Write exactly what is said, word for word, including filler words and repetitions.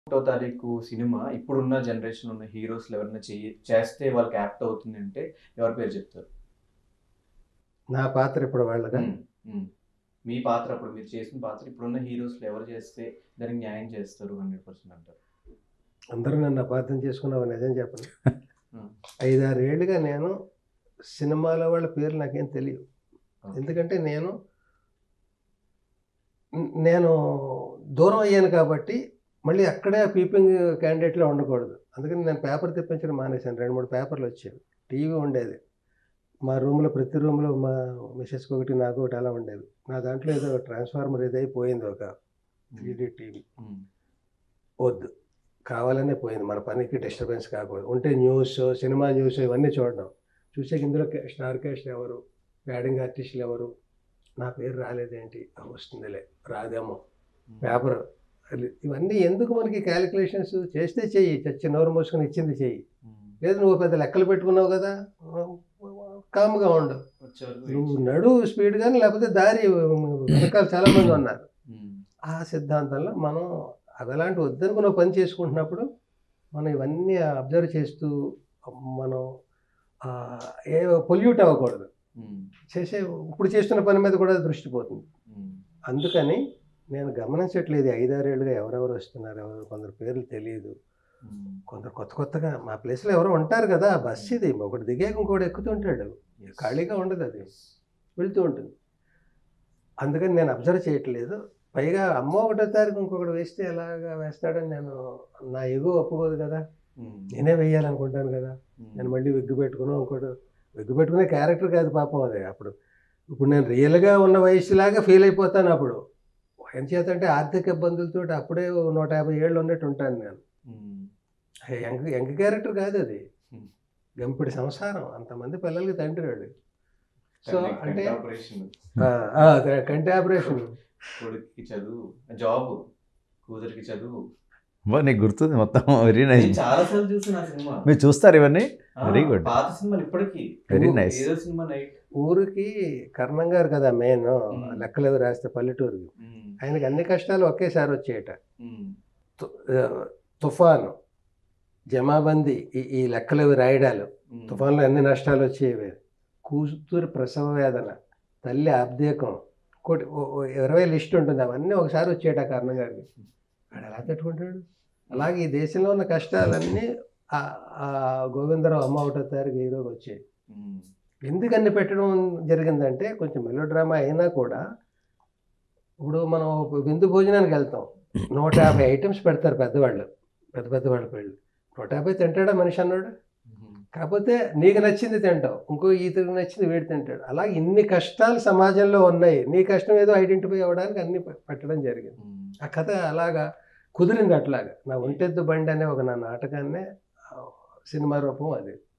ఒకటో తారీఖు సినిమా ఇప్పుడున్న జనరేషన్ ఉన్న హీరోస్‌లో ఎవరైనా చెయ్యి చేస్తే వాళ్ళకి యాప్ట్ అవుతుంది అంటే ఎవరి పేరు చెప్తారు? నా పాత్ర ఇప్పుడు వాళ్ళదా? హ్మ్. హ్మ్. మీ పాత్ర అప్పుడు మీరు చేసిన పాత్ర ఇప్పుడున్న హీరోస్‌లో ఎవరు చేస్తే దానికి న్యాయం చేస్తారు హండ్రెడ్ పర్సెంట్ అంటారు? అందరూ నన్ను అపార్థం చేసుకున్నావు నిజం చెప్పను. హ్మ్. ఐదు, ఆరు ఏళ్లుగా నేను సినిమాలో వాళ్ళ పేర్లు నాకేం తెలియవు. ఓకే. ఎందుకంటే నేను న్- నేను దూరం అయ్యాను కాబట్టి మళ్ళీ అక్కడే ఆ పీపింగ్ క్యాండిడేట్లో ఉండకూడదు. అందుకని నేను పేపర్ తెప్పించడం మానేశాను. రెండు మూడు పేపర్లు వచ్చేవి. టీవీ ఉండేది. మా రూమ్లో ప్రతి రూమ్లో మా మిసెస్కి ఒకటి నాకు ఒకటి అలా ఉండేది. నా దాంట్లో ఏదో ట్రాన్స్ఫార్మర్ ఏదో పోయింది ఒక త్రీడీ టీవీ. హ్మ్. వద్దు, కావాలనే పోయింది. మన పనికి డిస్టర్బెన్స్ కాకూడదు. ఉంటే న్యూస్, సినిమా న్యూస్ ఇవన్నీ చూడడం. చూసాక ఇందులో కే- స్టార్ కాస్ట్ ఎవరు, బ్యాడింగ్ ఆర్టిస్టులు ఎవరు, నా పేరు రాలేదేంటి, ఆ, వస్తుందిలే, రాదేమో, పేపర్, ఇవన్నీ ఎందుకు మనకి క్యాలిక్యులేషన్స్? చేస్తే చెయ్యి, చచ్చి నోరు మూసుకొని ఇచ్చింది చెయ్యి. హ్మ్. లేదు నువ్వు పెద్ద లెక్కలు పెట్టుకున్నావు కదా, కామ్గా ఉండు, వచ్చే వరకు నువ్వు వెయిట్ నడు స్పీడ్ కానీ, లేకపోతే దారి వెనకాల చాలామంది ఉన్నారు. హ్మ్. ఆ సిద్ధాంతంలో మనం అవి అలాంటి వద్దనుకున్న పని చేసుకుంటున్నప్పుడు మనం ఇవన్నీ అబ్జర్వ్ చేస్తూ మనం ఆ, ఏ పొల్యూట్ అవ్వకూడదు. హ్మ్. చేసే ఇప్పుడు చేస్తున్న పని మీద కూడా దృష్టి పోతుంది. హ్మ్. అందుకని నేను గమనించట్లేదు ఐదారేళ్ళుగా ఎవరెవరు వస్తున్నారు, ఎవరు కొందరు పేర్లు తెలియదు, హ్మ్. కొందరు కొత్త కొత్తగా మా ప్లేస్లో ఎవరో ఉంటారు కదా. బస్ ఇది ఒకటి దిగాక ఇంకోటి ఎక్కుతుంటాడు, Yes. ఖాళీగా ఉండదు, అది Yes. వెళ్తూ ఉంటుంది. అందుకని నేను అబ్జర్వ్ చేయట్లేదు. పైగా అమ్మ ఒకటో తారీఖు ఇంకొకటి వేస్తే ఎలాగా వేస్తాడని నేను, నా ఎగో ఒప్పుకోదు కదా, హ్మ్. నేనే వేయాలనుకుంటాను కదా. హ్మ్. నేను మళ్ళీ విగ్గు పెట్టుకుని ఇంకోటి, విగ్గు పెట్టుకునే క్యారెక్టర్ కాదు పాపం అది. అప్పుడు ఇప్పుడు నేను రియల్గా ఉన్న వయసులాగా ఫీల్ అయిపోతాను అప్పుడు. ఎంచేత అంటే ఆర్థిక ఇబ్బందులతో అప్పుడే నూట యాభై ఏళ్ళు ఉన్నట్టు ఉంటాను నేను. హ్మ్. యంగ్ యంగ్ క్యారెక్టర్ కాదు అది, హ్మ్. గంపిడి సంసారం, అంతమంది పిల్లలకి తండ్రి వాడు. సో కంటి- అంటే కంటి ఆపరేషన్, ఆ, ఆ, కంటి ఆపరేషన్. కొడుక్కి చదువు, జాబ్, కూతురికి చదువు. బా నీకు గుర్తుంది మొత్తం. Very nice. నేను చాలా సార్లు చూసాను ఆ సినిమా. మీరు చూస్తారు ఇవన్నీ? ఆ, వెరీ గుడ్. పాత సినిమాలు ఇప్పటికీ. Very oh, nice. ఏదో సినిమా నైట్. ఊరికి కర్ణం గారు కదా మెయిన్, మ్మ్. లెక్కలు రాస్తే పల్లెటూరుకి. హ్మ్. ఆయనకి అన్ని కష్టాలు ఒకేసారి వచ్చేయట. హ్మ్. తు- ఆ, తుఫాను, జమాబందీ, ఈ ఈ లెక్కలు రాయడాలు, హ్మ్. తుఫాన్లో అన్ని నష్టాలు వచ్చేవి. కూతురు ప్రసవ వేదన, తల్లి ఆబ్దేకం, ఇంకోటి ఓ- ఓ ఇరవై లిస్ట్ ఉంటుంది, అవన్నీ ఒకసారి వచ్చేట కారణం గారికి. వాడు ఎలా తట్టుకుంటాడు? అలాగే ఈ దేశంలో ఉన్న కష్టాలన్నీ ఆ- ఆ గోవిందరావు అమ్మ ఒకటో తారీఖు హీరోకి వచ్చాయి. హ్మ్. ఎందుకు అన్ని పెట్టడం జరిగిందంటే కొంచెం మెలో డ్రామా అయినా కూడా, ఇప్పుడు మనం ఒక విందు భోజనానికి వెళ్తాం, నూట యాభై ఐటమ్స్ పెడతారు పెద్దవాళ్ళు, పెద్ద పెద్దవాళ్ళ పెళ్ళి. నూట యాభై తింటాడా మనిషి అన్నాడు? హ్మ్. కాకపోతే నీకు నచ్చింది తింటావు, ఇంకో ఈతరికి నచ్చింది వీడు తింటాడు. అలా ఇన్ని కష్టాలు సమాజంలో ఉన్నాయి, నీ కష్టం ఏదో ఐడెంటిఫై అవ్వడానికి అన్ని పె- పెట్టడం జరిగింది. హ్మ్. ఆ కథ అలాగా కుదిరింది అట్లాగా. నా ఒంటెద్దు బండి అనే ఒక నా నాటకాన్నే ఆ, సినిమా రూపం అది.